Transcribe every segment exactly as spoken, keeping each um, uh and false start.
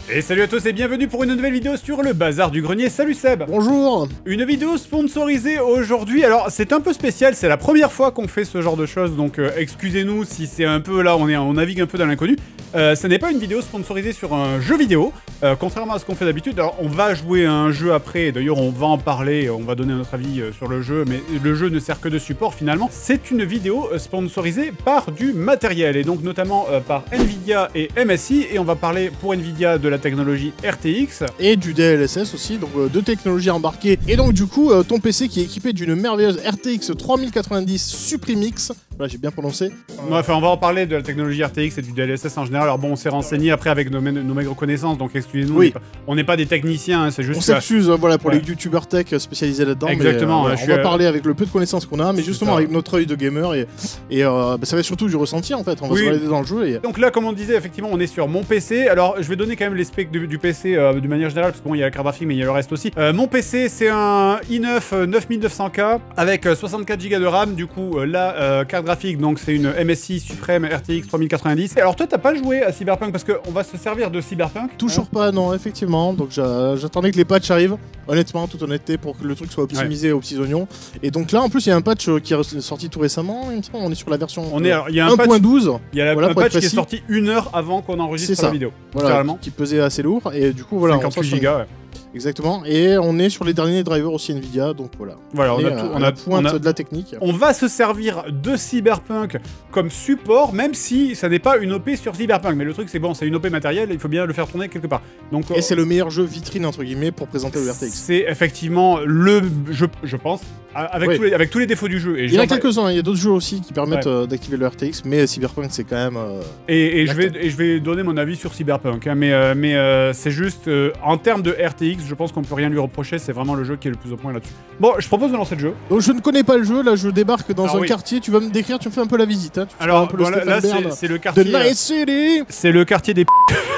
Et salut à tous et bienvenue pour une nouvelle vidéo sur le bazar du grenier. Salut Seb. Bonjour. Une vidéo sponsorisée aujourd'hui. Alors c'est un peu spécial, c'est la première fois qu'on fait ce genre de choses, donc euh, excusez-nous si c'est un peu là, on, est, on navigue un peu dans l'inconnu. Euh, ce n'est pas une vidéo sponsorisée sur un jeu vidéo, euh, contrairement à ce qu'on fait d'habitude. Alors on va jouer à un jeu après, d'ailleurs on va en parler, on va donner notre avis euh, sur le jeu, mais le jeu ne sert que de support finalement. C'est une vidéo euh, sponsorisée par du matériel, et donc notamment euh, par Nvidia et M S I, et on va parler pour Nvidia de la technologie R T X. Et du D L S S aussi, donc euh, deux technologies embarquées. Et donc du coup, euh, ton P C qui est équipé d'une merveilleuse R T X trois mille quatre-vingt-dix Suprimix. Voilà, j'ai bien prononcé. Ouais, enfin, on va en parler de la technologie R T X et du D L S S en général. Alors bon, on s'est renseigné après avec nos, nos maigres connaissances, donc excusez-nous, oui. on n'est pas, pas des techniciens, hein, c'est juste... On s'excuse, euh, voilà, pour ouais. les youtubeurs tech spécialisés là-dedans. Exactement. Mais, euh, je on suis, va euh... parler avec le peu de connaissances qu'on a, mais justement ça. avec notre œil de gamer, et, et euh, bah, ça va être surtout du ressenti en fait, on va oui. se balader dans le jeu. Et... Donc là, comme on disait, effectivement, on est sur mon P C. Alors, je vais donner quand même les specs du, du P C euh, de manière générale, parce qu'il bon, y a la carte graphique, mais il y a le reste aussi. Euh, mon P C, c'est un i neuf neuf mille neuf cents K avec euh, soixante-quatre giga de RAM. Du coup, euh, la euh, carte graphique, donc c'est une M S I Supreme R T X trois mille quatre-vingt-dix. Alors toi, t'as pas joué à Cyberpunk parce qu'on va se servir de Cyberpunk. Toujours hein pas, non, effectivement. Donc j'attendais que les patchs arrivent, honnêtement, toute honnêteté, pour que le truc soit optimisé ouais. aux petits oignons. Et donc là, en plus, il y a un patch qui est sorti tout récemment. Il me semble, on est sur la version on est, alors, y a un un point douze. Il y a la, voilà, un patch qui est sorti une heure avant qu'on enregistre la vidéo. Voilà, qui pesait assez lourd. Et du coup, voilà. cinquante-huit gigas, ouais. Exactement, et on est sur les derniers drivers aussi Nvidia, donc voilà. Voilà, on, on a est tout, à, on à a la pointe on a, de la technique. On va se servir de Cyberpunk comme support, même si ça n'est pas une O P sur Cyberpunk. Mais le truc, c'est bon, c'est une O P matérielle, il faut bien le faire tourner quelque part. Donc, et euh, c'est le meilleur jeu vitrine, entre guillemets, pour présenter le R T X. C'est effectivement le, je, je pense, avec, oui. tous les, avec tous les défauts du jeu. Et il y en a quelques-uns, il y a d'autres jeux aussi qui permettent ouais. euh, d'activer le R T X, mais Cyberpunk, c'est quand même... Euh, et, et, je vais, et je vais donner mon avis sur Cyberpunk, hein, mais, euh, mais euh, c'est juste, euh, en termes de R T X, je pense qu'on peut rien lui reprocher, c'est vraiment le jeu qui est le plus au point là-dessus. Bon, je propose de lancer le jeu. Donc je ne connais pas le jeu, là je débarque dans Alors, un oui. quartier, tu vas me décrire, tu me fais un peu la visite. Hein, tu Alors, un peu bon, le là, là c'est le quartier... de Night City. C'est le quartier des p***.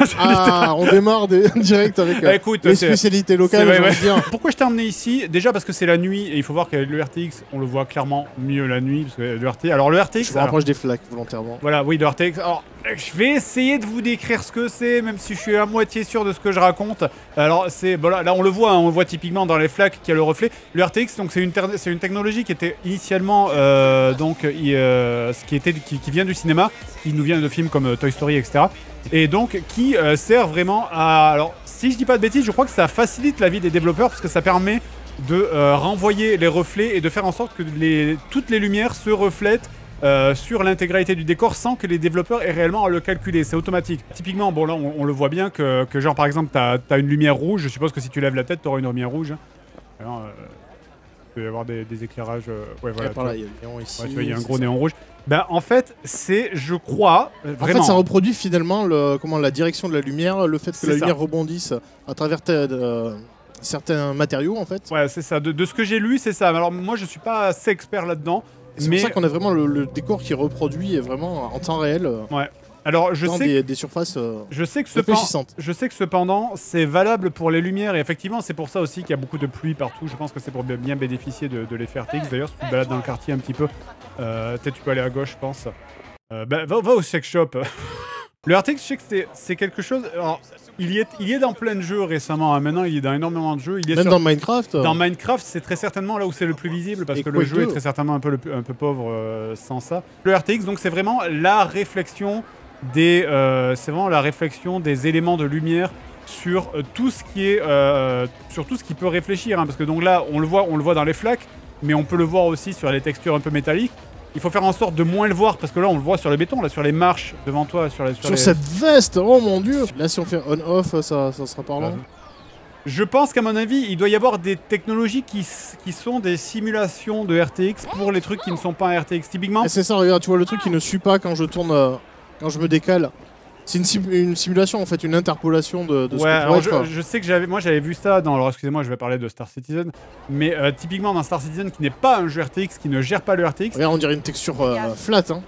Ah, on démarre des... direct avec euh, Écoute, les spécialités locales, ouais, ouais. dire. Pourquoi je t'ai emmené ici? Déjà parce que c'est la nuit, et il faut voir qu'avec le R T X, on le voit clairement mieux la nuit, parce que le R T X... Alors le R T X... Je me rapproche des flaques, volontairement. Voilà, oui, le R T X... Alors, je vais essayer de vous décrire ce que c'est, même si je suis à moitié sûr de ce que je raconte. Alors, c'est... Bon, là, là, on le voit, hein, on le voit typiquement dans les flaques qui a le reflet. Le R T X, donc, c'est une, c'est une technologie qui était initialement... Euh, donc, il, euh, ce qui, était, qui, qui vient du cinéma, qui nous vient de films comme Toy Story, et cetera. Et donc, qui euh, sert vraiment à... Alors, si je dis pas de bêtises, je crois que ça facilite la vie des développeurs, parce que ça permet de euh, renvoyer les reflets et de faire en sorte que les, toutes les lumières se reflètent Euh, sur l'intégralité du décor sans que les développeurs aient réellement à le calculer, c'est automatique. Typiquement, bon là on, on le voit bien que, que genre par exemple t'as as une lumière rouge, je suppose que si tu lèves la tête t'auras une lumière rouge. Alors, euh, il peut y avoir des, des éclairages, euh, ouais voilà. Par là, il y a le néon ici. Ouais, tu vois, il y a un gros ça. néon rouge. Ben en fait c'est, je crois, vraiment... En fait ça reproduit finalement le, comment, la direction de la lumière, le fait que la ça. lumière rebondisse à travers ta, de, certains matériaux en fait. Ouais c'est ça, de, de ce que j'ai lu c'est ça. Alors moi je suis pas assez expert là-dedans. C'est mais... pour ça qu'on a vraiment le, le décor qui reproduit vraiment en temps réel. Ouais. Alors je sais des, des surfaces euh, je sais que cependant, je sais que cependant c'est valable pour les lumières et effectivement c'est pour ça aussi qu'il y a beaucoup de pluie partout. Je pense que c'est pour bien bénéficier de, de l'effet R T X. D'ailleurs si tu te balades dans le quartier un petit peu, euh, peut-être tu peux aller à gauche je pense. Euh, bah, va, va au sex shop. Le R T X je sais que c'est quelque chose... Alors, Il y, est, il y est dans plein de jeux récemment, hein. Maintenant il est dans énormément de jeux. Il est Même sur... dans Minecraft Dans Minecraft, c'est très certainement là où c'est le plus visible parce et que Quake le jeu deux. est très certainement un peu, le, un peu pauvre euh, sans ça. Le R T X, donc c'est vraiment la réflexion des, euh, c'est vraiment la réflexion des éléments de lumière sur euh, tout ce qui est, euh, sur tout ce qui peut réfléchir, hein, parce que donc là on le voit, on le voit dans les flaques, mais on peut le voir aussi sur les textures un peu métalliques. Il faut faire en sorte de moins le voir parce que là on le voit sur le béton, là sur les marches devant toi, sur, les, sur, sur les... cette veste, oh mon dieu. Là si on fait on-off, ça, ça sera parlant. Ouais. Je pense qu'à mon avis, il doit y avoir des technologies qui, qui sont des simulations de R T X pour les trucs qui ne sont pas R T X. Typiquement. C'est ça, regarde, tu vois le truc qui ne suit pas quand je tourne, euh, quand je me décale. C'est une, sim une simulation en fait, une interpolation de, de ouais, ce que alors je, je sais que j'avais, moi j'avais vu ça dans, alors excusez-moi je vais parler de Star Citizen, mais euh, typiquement dans Star Citizen qui n'est pas un jeu R T X, qui ne gère pas le R T X. Regarde, on dirait une texture euh, flat hein.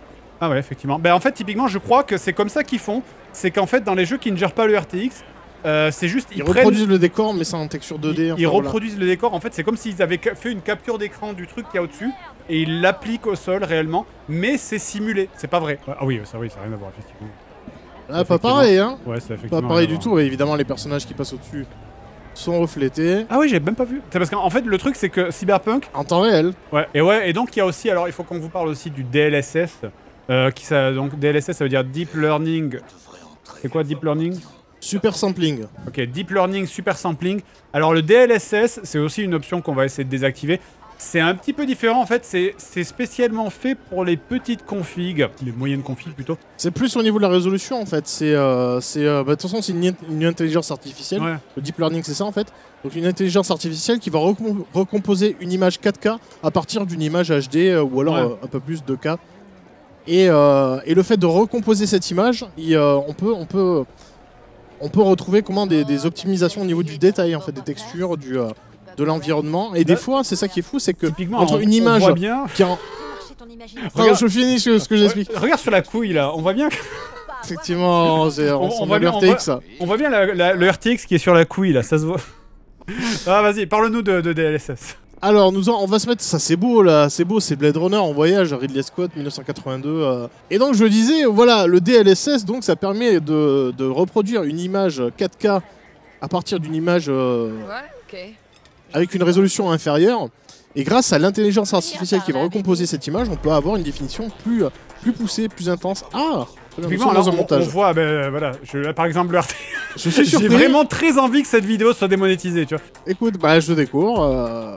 Ah ouais effectivement, ben en fait typiquement je crois que c'est comme ça qu'ils font, c'est qu'en fait dans les jeux qui ne gèrent pas le R T X, euh, c'est juste ils, ils reproduisent prennent... le décor mais c'est en texture deux D. Ils, enfin, ils voilà. reproduisent le décor, en fait c'est comme s'ils avaient fait une capture d'écran du truc qu'il y a au-dessus et ils l'appliquent au sol réellement, mais c'est simulé, c'est pas vrai. Ah oui ça oui ça n'a rien à voir effectivement. Ah, pas pareil, hein. Ouais, c'est effectivement. Pas pareil du tout. Ouais, évidemment, les personnages qui passent au-dessus sont reflétés. Ah oui, j'ai même pas vu. C'est parce qu'en fait, le truc, c'est que Cyberpunk. En temps réel. Ouais, et ouais, et donc il y a aussi. Alors, il faut qu'on vous parle aussi du D L S S. Euh, qui ça, donc, D L S S, ça veut dire Deep Learning. C'est quoi Deep Learning? Super sampling. Ok, Deep Learning, Super Sampling. Alors, le D L S S, c'est aussi une option qu'on va essayer de désactiver. C'est un petit peu différent en fait, c'est spécialement fait pour les petites configs, les moyennes configs plutôt. C'est plus au niveau de la résolution en fait, c'est... Euh, euh, bah, de toute façon c'est une, une intelligence artificielle, ouais. Le deep learning c'est ça en fait. Donc une intelligence artificielle qui va recom recomposer une image quatre K à partir d'une image H D euh, ou alors ouais. euh, un peu plus deux K. Et, euh, et le fait de recomposer cette image, il, euh, on, peut, on, peut, on peut retrouver comment des, des optimisations au niveau du détail en fait, des textures, du... Euh, de l'environnement et des fois c'est ça qui est fou, c'est que entre on, une image on voit bien qui en... Regarde, je finis ce, ce que j'explique. Regarde sur la couille là, on voit bien. Effectivement, on, on, on voit bien le R T X. On voit, on voit bien la, la, le R T X qui est sur la couille là, ça se voit. Ah vas-y, parle-nous de, de D L S S. Alors nous en, on va se mettre, ça c'est beau là, c'est beau, c'est Blade Runner en voyage, Ridley Scott mille neuf cent quatre-vingt-deux. Euh. Et donc je disais, voilà, le D L S S, donc ça permet de, de reproduire une image quatre K à partir d'une image euh, ouais, ok. Avec une résolution inférieure. Et grâce à l'intelligence artificielle qui va recomposer cette image, on peut avoir une définition plus, plus poussée, plus intense. Ah Typiquement, alors, on, on voit, ben voilà, je, là, par exemple, le R T. Je suis surpris. J'ai vraiment très envie que cette vidéo soit démonétisée, tu vois. Écoute, bah je découvre. Euh...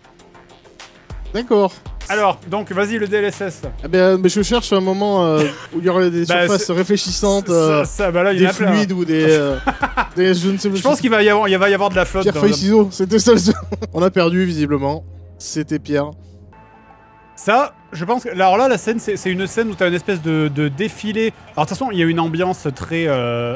D'accord. Alors, donc, vas-y, le D L S S. Eh bien, mais je cherche un moment euh, où il y aurait des bah, surfaces réfléchissantes, euh, ça, ça, bah là, il des y en a fluides plein, hein. Ou des, euh, des... Je ne sais pas. Je pense qu'il va y avoir, il va y avoir de la flotte. Pierre, feuille, ciseaux, c'était ça. On a perdu, visiblement. C'était Pierre. Ça, je pense que... Alors là, la scène, c'est une scène où tu as une espèce de, de défilé. Alors, de toute façon, il y a une ambiance très... Euh...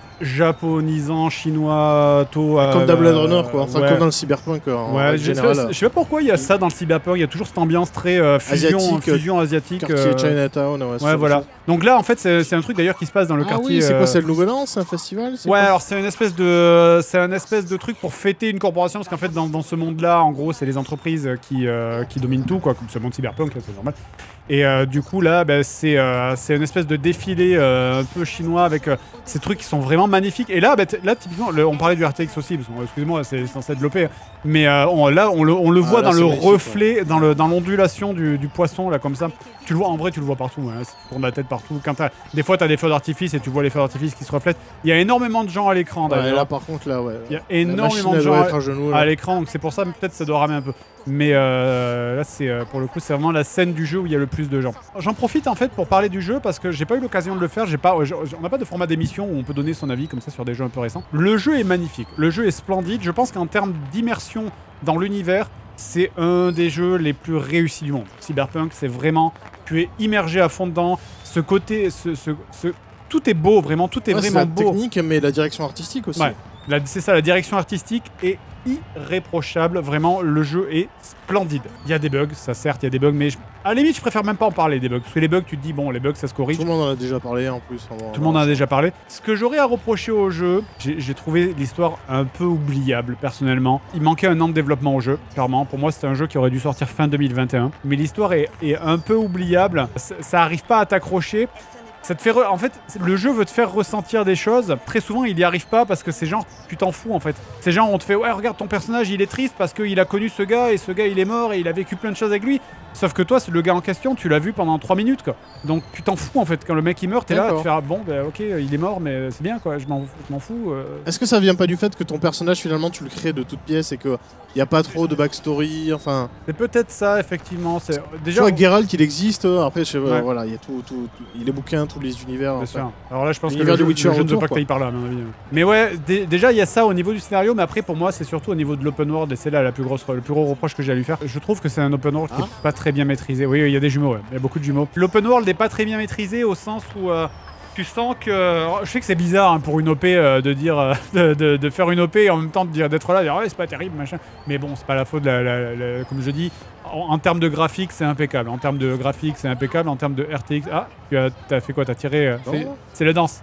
japonisant, chinois, tôt... Comme dans Blade Runner, quoi. Enfin, ouais. Comme dans le cyberpunk, en ouais, je général. Sais, je sais pas pourquoi il y a ça dans le cyberpunk. Il y a toujours cette ambiance très euh, fusion asiatique. Fusion asiatique quartier euh... Chinatown, ouais. Ouais, voilà. Donc là, en fait, c'est un truc d'ailleurs qui se passe dans le ah quartier... oui, c'est euh... quoi, c'est le Nouvel An, c'est un festival? Ouais, quoi alors c'est une espèce de... C'est un espèce de truc pour fêter une corporation, parce qu'en fait, dans, dans ce monde-là, en gros, c'est les entreprises qui, euh, qui dominent tout, quoi, comme ce monde cyberpunk, c'est normal. Et euh, du coup, là, bah, c'est euh, une espèce de défilé euh, un peu chinois avec euh, ces trucs qui sont vraiment magnifiques. Et là, bah, là typiquement, le, on parlait du R T X aussi, parce que, excusez-moi, c'est censé être l'O P. Mais euh, on, là, on le, on le ah, voit là, dans le reflet, ouais. dans le dans l'ondulation du, du poisson, là, comme ça. Tu le vois, en vrai, tu le vois partout. Hein, tu tournes la tête partout. Quand as, des fois, tu as des feux d'artifice et tu vois les feux d'artifice qui se reflètent. Il y a énormément de gens à l'écran, d'ailleurs. Ouais, là, par contre, là, ouais. Il y a énormément de gens à, à l'écran, donc c'est pour ça, peut-être, ça doit ramer un peu. Mais euh, là, c'est euh, pour le coup, c'est vraiment la scène du jeu où il y a le plus de gens. J'en profite en fait pour parler du jeu parce que j'ai pas eu l'occasion de le faire. J'ai pas, on n'a pas de format d'émission où on peut donner son avis comme ça sur des jeux un peu récents. Le jeu est magnifique, le jeu est splendide. Je pense qu'en termes d'immersion dans l'univers, c'est un des jeux les plus réussis du monde. Cyberpunk, c'est vraiment, tu es immergé à fond dedans. Ce côté, ce, ce, ce tout est beau, vraiment, tout est ouais, vraiment la beau. Technique, mais la direction artistique aussi. Ouais. C'est ça, la direction artistique est irréprochable. Vraiment, le jeu est splendide. Il y a des bugs, ça certes, il y a des bugs, mais je... à la limite, je préfère même pas en parler des bugs. Parce que les bugs, tu te dis, bon, les bugs, ça se corrige. Tout le monde en a déjà parlé en plus. En Tout le monde en a déjà parlé. Ce que j'aurais à reprocher au jeu, j'ai trouvé l'histoire un peu oubliable, personnellement. Il manquait un an de développement au jeu, clairement. Pour moi, c'était un jeu qui aurait dû sortir fin deux mille vingt et un. Mais l'histoire est, est un peu oubliable. Ça, ça arrive pas à t'accrocher. Ça te fait re... En fait, le jeu veut te faire ressentir des choses. Très souvent, il y arrive pas parce que c'est genre, tu t'en fous en fait. C'est genre, on te fait, ouais, regarde ton personnage, il est triste parce qu'il a connu ce gars et ce gars, il est mort et il a vécu plein de choses avec lui. Sauf que toi, le gars en question, tu l'as vu pendant trois minutes quoi. Donc tu t'en fous en fait. Quand le mec il meurt, t'es là, tu fais, ah, bon, bah ok, il est mort, mais c'est bien quoi, je m'en fous. Euh... Est-ce que ça vient pas du fait que ton personnage finalement tu le crées de toutes pièces et qu'il n'y a pas trop de backstory, enfin. C'est peut-être ça, effectivement. C'est déjà. Tu vois, Geralt, il existe. Après, je sais, ouais. Voilà, il y a tout, tout, tout, il est bouquin, tous les univers. Bien enfin. sûr. Alors là, je pense que le, le, Witcher le jeu ne veut autour, pas que tu par là, à mon avis. Mais ouais, déjà, il y a ça au niveau du scénario, mais après, pour moi, c'est surtout au niveau de l'open world, et c'est là la plus grosse, le plus gros reproche que j'ai à lui faire. Je trouve que c'est un open world ah. qui est pas très bien maîtrisé. Oui, il y a des jumeaux, ouais. Il y a beaucoup de jumeaux. L'open world n'est pas très bien maîtrisé au sens où. Euh, Tu sens que... Je sais que c'est bizarre hein, pour une O P euh, de dire... Euh, de, de, de faire une O P et en même temps d'être là, de dire ouais, c'est pas terrible, machin. Mais bon, c'est pas la faute de la... la, la comme je dis, en, en termes de graphique, c'est impeccable. En termes de graphique, c'est impeccable. En termes de R T X... Ah, tu as, as fait quoi? T'as tiré... Euh, c'est la danse.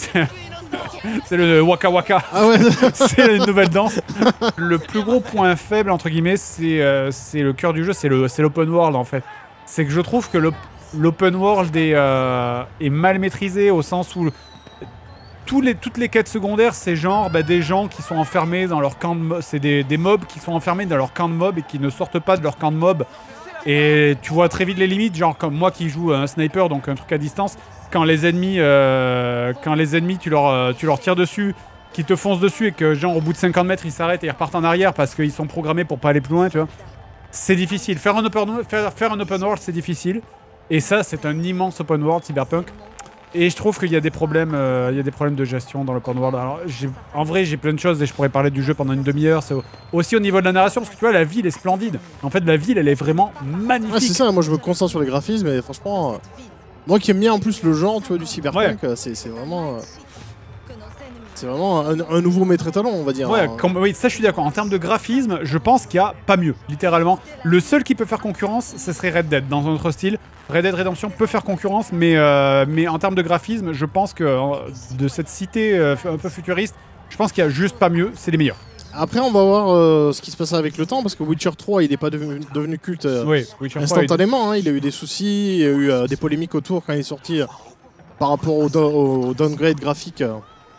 C'est le Waka Waka. Ah ouais. C'est une nouvelle danse. Le plus gros point faible, entre guillemets, c'est euh, le cœur du jeu, c'est l'open world, en fait. C'est que je trouve que le... L'open world est, euh, est mal maîtrisé au sens où tous les, toutes les quêtes secondaires, c'est genre bah, des gens qui sont enfermés dans leur camp de mobs. C'est des, des mobs qui sont enfermés dans leur camp de mobs et qui ne sortent pas de leur camp de mobs. Et tu vois très vite les limites, genre comme moi qui joue un sniper, donc un truc à distance, quand les ennemis, euh, quand les ennemis tu leur, tu leur tires dessus, qui te foncent dessus et que genre au bout de cinquante mètres ils s'arrêtent et ils repartent en arrière parce qu'ils sont programmés pour pas aller plus loin, tu vois. C'est difficile. Faire un open, faire, faire un open world, c'est difficile. Et ça, c'est un immense open world, Cyberpunk. Et je trouve qu'il y a des problèmes, euh, il y a des problèmes de gestion dans l'open world. Alors, en vrai, j'ai plein de choses et je pourrais parler du jeu pendant une demi-heure. C'est aussi au niveau de la narration, parce que tu vois, la ville est splendide. En fait, la ville, elle est vraiment magnifique. Ouais, c'est ça. Moi, je me concentre sur les graphismes, et franchement, euh, moi qui aime bien en plus le genre, tu vois, du Cyberpunk, ouais. c'est vraiment. Euh... C'est vraiment un, un nouveau maître étalon, on va dire. Ouais, comme, oui, ça je suis d'accord. En termes de graphisme, je pense qu'il n'y a pas mieux, littéralement. Le seul qui peut faire concurrence, ce serait Red Dead, dans un autre style. Red Dead Redemption peut faire concurrence, mais, euh, mais en termes de graphisme, je pense que euh, de cette cité euh, un peu futuriste, je pense qu'il n'y a juste pas mieux, c'est les meilleurs. Après, on va voir euh, ce qui se passe avec le temps, parce que Witcher trois, il n'est pas devenu, devenu culte euh, oui, Witcher instantanément. trois, hein, il a eu des soucis, il y a eu euh, des polémiques autour quand il est sorti euh, par rapport au, do au downgrade graphique. Euh,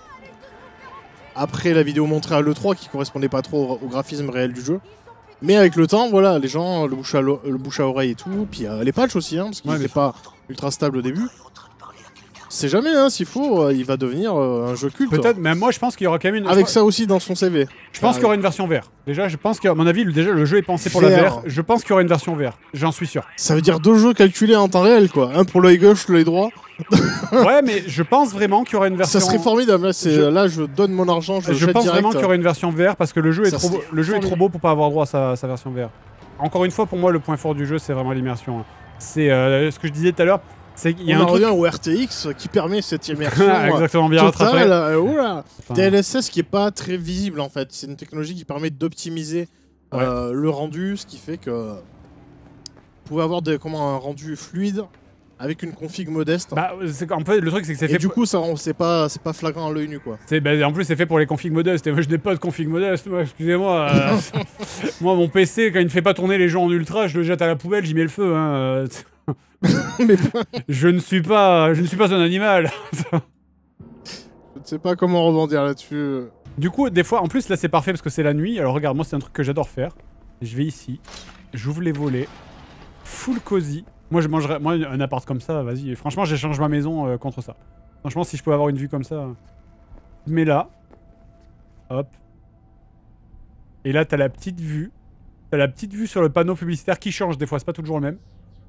après la vidéo montrée à l'E trois qui correspondait pas trop au, au graphisme réel du jeu. Mais avec le temps, voilà, les gens, le bouche à, le bouche à oreille et tout, puis euh, les patchs aussi, hein, parce qu'il n'était ouais, pas ultra stable au début. C'est jamais, hein, s'il faut, euh, il va devenir euh, un jeu culte. Peut-être, mais moi je pense qu'il y aura quand même une... Avec ça aussi dans son C V. Je pense euh, qu'il y aura une version V R. Déjà, je pense qu'à mon avis, déjà, le jeu est pensé pour V R. La V R. Je pense qu'il y aura une version V R, j'en suis sûr. Ça veut dire deux jeux calculés en temps réel, quoi. Un pour l'œil gauche, l'œil droit. Ouais, mais je pense vraiment qu'il y aura une version... Ça serait formidable, là je, là, je donne mon argent, je Je pense direct. vraiment qu'il y aura une version V R parce que le jeu, est trop, beau, le jeu est trop beau pour pas avoir droit à sa, sa version V R. Encore une fois, pour moi, le point fort du jeu, c'est vraiment l'immersion. C'est euh, ce que je disais tout à l'heure. Il y a on un en truc... revient au R T X qui permet cette immersion exactement bien totale. Euh, oula. Enfin... D L S S qui est pas très visible en fait. C'est une technologie qui permet d'optimiser ouais. euh, le rendu, ce qui fait que vous pouvez avoir des, comment, un rendu fluide avec une config modeste. Bah, en fait, le truc c'est que c'est fait. Et du coup, ça, c'est pas, c'est pas flagrant à l'œil nu quoi. Bah, en plus, c'est fait pour les configs modestes. Et moi, je n'ai pas de config modeste. Excusez-moi. euh, moi, mon P C, quand il ne fait pas tourner les jeux en ultra, je le jette à la poubelle, j'y mets le feu. Hein. Mais je ne suis pas, je ne suis pas un animal. Je ne sais pas comment rebondir là-dessus. Du coup, des fois, en plus là, c'est parfait parce que c'est la nuit. Alors regarde, moi, c'est un truc que j'adore faire. Je vais ici, j'ouvre les volets, full cosy. Moi, je mangerais, moi, un appart comme ça, vas-y. Franchement, j'échange ma maison euh, contre ça. Franchement, si je pouvais avoir une vue comme ça, je mets là, hop. Et là, t'as la petite vue, t'as la petite vue sur le panneau publicitaire qui change des fois. C'est pas toujours le même.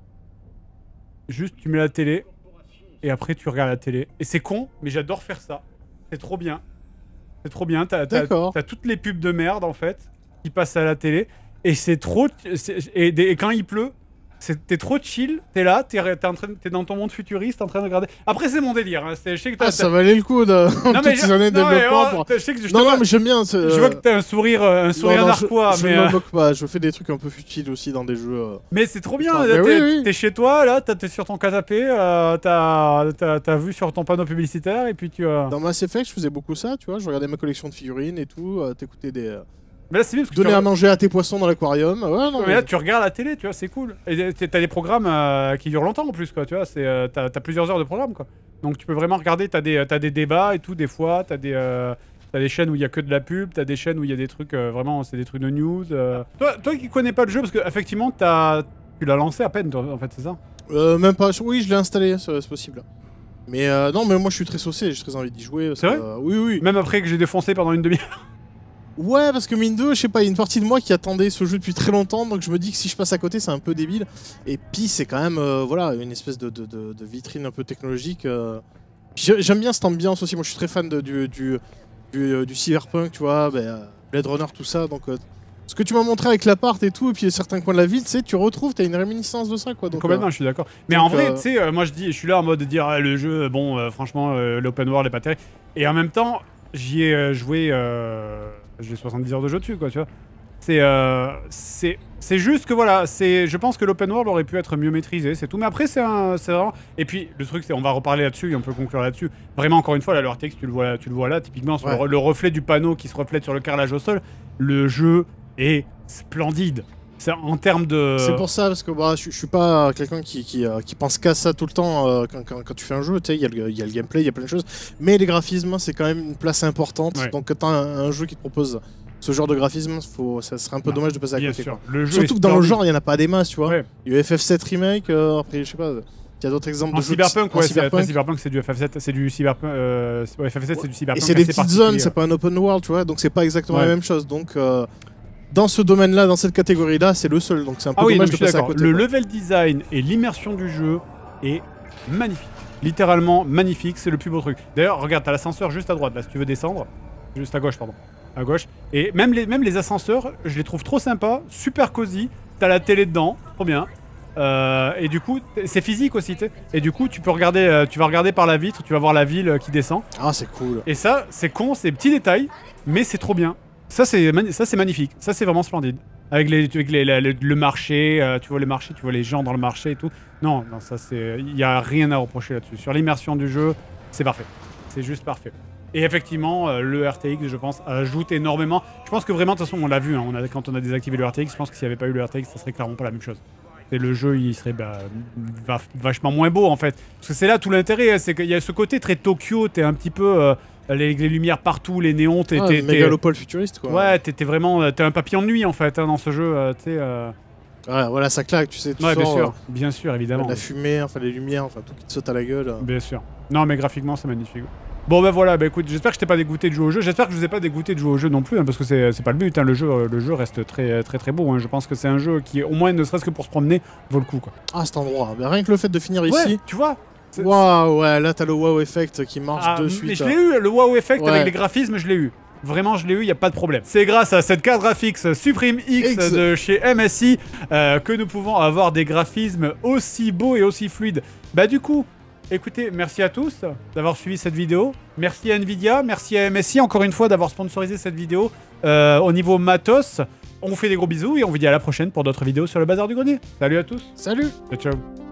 Juste, tu mets la télé, et après, tu regardes la télé. Et c'est con, mais j'adore faire ça. C'est trop bien. C'est trop bien. T'as t'as toutes les pubs de merde, en fait, qui passent à la télé. Et c'est trop... Et, et quand il pleut, t'es trop chill. T'es là, t'es es dans ton monde futuriste, en train de regarder... Après, c'est mon délire. Hein. Je sais que ah, ça valait le coup de... Non, mais toutes ces années de développement. Pour... Je sais que je non, vois... non, mais j'aime bien... Je vois que t'as un sourire, un sourire narquois, je, mais... Je euh... me moque pas, je fais des trucs un peu futiles aussi dans des jeux... Euh... Mais c'est trop bien, t'es oui, oui. chez toi, là, t'es sur ton canapé, euh, t'as vu sur ton panneau publicitaire, et puis tu... Euh... Dans Mass Effect, je faisais beaucoup ça, tu vois, je regardais ma collection de figurines et tout, euh, t'écoutais des... Euh... Mais là, c'est bien parce que donner tu... à manger à tes poissons dans l'aquarium. Ouais, non, mais, mais là, tu regardes la télé, tu vois, c'est cool. Et t'as des programmes euh, qui durent longtemps en plus, quoi. Tu vois, c'est euh, t'as plusieurs heures de programme, quoi. Donc tu peux vraiment regarder. T'as des t'as des débats et tout des fois. T'as des euh, t'as des chaînes où il y a que de la pub. T'as des chaînes où il y a des trucs euh, vraiment, c'est des trucs de news. Euh... Toi, toi qui connais pas le jeu, parce que effectivement, t'as tu l'as lancé à peine, toi, en fait, c'est ça. Euh, même pas. Oui, je l'ai installé, c'est possible. Mais euh, non, mais moi, je suis très saucé. J'ai très envie d'y jouer. C'est vrai. Euh, oui, oui. Même après que j'ai défoncé pendant une demi-heure. Ouais, parce que mine de, je sais pas, il y a une partie de moi qui attendait ce jeu depuis très longtemps, donc je me dis que si je passe à côté, c'est un peu débile. Et puis c'est quand même, euh, voilà, une espèce de, de, de, de vitrine un peu technologique. Euh... J'aime bien cette ambiance aussi. Moi, je suis très fan de, du, du, du, du cyberpunk, tu vois, bah, Blade Runner, tout ça. Donc, euh, ce que tu m'as montré avec l'appart et tout, et puis certains coins de la ville, tu sais, tu retrouves, t'as une réminiscence de ça, quoi. Donc, complètement, euh, je suis d'accord. Mais donc, en vrai, euh... tu sais, euh, moi je dis, je suis là en mode de dire, ah, le jeu, bon, euh, franchement, euh, l'open world est pas terrible. Et en même temps, j'y ai euh, joué. Euh... J'ai soixante-dix heures de jeu dessus, quoi, tu vois. C'est euh, c'est juste que, voilà, je pense que l'open world aurait pu être mieux maîtrisé, c'est tout. Mais après, c'est vraiment... Et puis, le truc, c'est on va reparler là-dessus et on peut conclure là-dessus. Vraiment, encore une fois, là, le R T X, tu le vois, tu le vois là, typiquement, sur ouais. le, le reflet du panneau qui se reflète sur le carrelage au sol. Le jeu est splendide. C'est en termes de... C'est pour ça, parce que bah, je, je suis pas quelqu'un qui, qui, euh, qui pense qu'à ça tout le temps euh, quand, quand, quand tu fais un jeu. Tu sais, il y, y a le gameplay, il y a plein de choses. Mais les graphismes, c'est quand même une place importante. Ouais. Donc quand tu as un, un jeu qui te propose ce genre de graphisme, faut, ça serait un peu Non, dommage de passer à bien côté. sûr. Quoi. Le jeu Surtout est que dans le splendide. genre, il n'y en a pas des masses, tu vois. Ouais. Il y a eu F F sept Remake, euh, après, je sais pas... Il y a d'autres exemples En de jeux Cyberpunk, en ouais, c'est Cyberpunk. Cyberpunk, c'est du F F sept, c'est du Cyberpunk. Euh, ouais, F F sept, c'est du Cyberpunk. Et c'est des assez petites zones, particulier. c'est pas un open world, tu vois, donc c'est pas exactement Ouais. la même chose. Donc, euh, dans ce domaine-là, dans cette catégorie-là, c'est le seul. Donc c'est un peu Ah oui, non, dommage mais de je suis passer à d'accord. côté. Le quoi. level design et l'immersion du jeu est magnifique. Littéralement magnifique, c'est le plus beau truc. D'ailleurs, regarde, t'as l'ascenseur juste à droite, là, si tu veux descendre. Juste à gauche, pardon. À gauche. Et même les, même les ascenseurs, je les trouve trop sympas, super cosy. T'as la télé dedans, trop bien. Euh, et du coup, c'est physique aussi, tu sais. Et du coup, tu peux regarder, euh, tu vas regarder par la vitre, tu vas voir la ville euh, qui descend. Ah, c'est cool. Et ça, c'est con, c'est petits détails, mais c'est trop bien. Ça, c'est mani- ça, c'est magnifique. Ça, c'est vraiment splendide. Avec, les, avec les, la- le, le marché, euh, tu vois le marché, tu vois les gens dans le marché et tout. Non, non, ça, c'est, il y a rien à reprocher là-dessus. Sur l'immersion du jeu, c'est parfait. C'est juste parfait. Et effectivement, euh, le R T X, je pense, ajoute énormément. Je pense que vraiment, de toute façon, on l'a vu, hein, on a, quand on a désactivé le R T X, je pense que s'il n'y avait pas eu le R T X, ça serait clairement pas la même chose. Et le jeu, il serait bah, va- vachement moins beau, en fait. Parce que c'est là tout l'intérêt, hein, c'est qu'il y a ce côté très Tokyo, t'es un petit peu... euh, les, les lumières partout, les néons, t'es... Ah, t'es- t'es- mégalopole futuriste, quoi. Ouais, t'es t'es vraiment... euh, T'es un papillon de nuit, en fait, hein, dans ce jeu, euh, tu sais... euh, Ouais, voilà, ça claque, tu sais. Tu Ouais, bien sors, sûr, euh, bien sûr, évidemment. la fumée, enfin les lumières, enfin tout qui te saute à la gueule. Bien sûr. Non, mais graphiquement, c'est magnifique. Bon, bah voilà, bah écoute, j'espère que je t'ai pas dégoûté de jouer au jeu. J'espère que je vous ai pas dégoûté de jouer au jeu non plus, hein, parce que c'est c'est pas le but. Hein. Le, jeu, euh, le jeu reste très, très, très beau. Hein. Je pense que c'est un jeu qui, au moins, ne serait-ce que pour se promener, vaut le coup, quoi. Ah, cet endroit. Mais rien que le fait de finir Ouais, ici. tu vois. c'est- Waouh, ouais, là t'as le wow effect qui marche Ah, de mais suite. je l'ai eu, le wow effect Ouais. avec les graphismes, je l'ai eu. Vraiment, je l'ai eu, il y a pas de problème. C'est grâce à cette carte graphique Supreme X, X. de chez M S I euh, que nous pouvons avoir des graphismes aussi beaux et aussi fluides. Bah du coup, écoutez, merci à tous d'avoir suivi cette vidéo. Merci à Nvidia, merci à M S I encore une fois d'avoir sponsorisé cette vidéo euh, au niveau matos. On vous fait des gros bisous et on vous dit à la prochaine pour d'autres vidéos sur le bazar du grenier. Salut à tous. Salut! Ciao, ciao.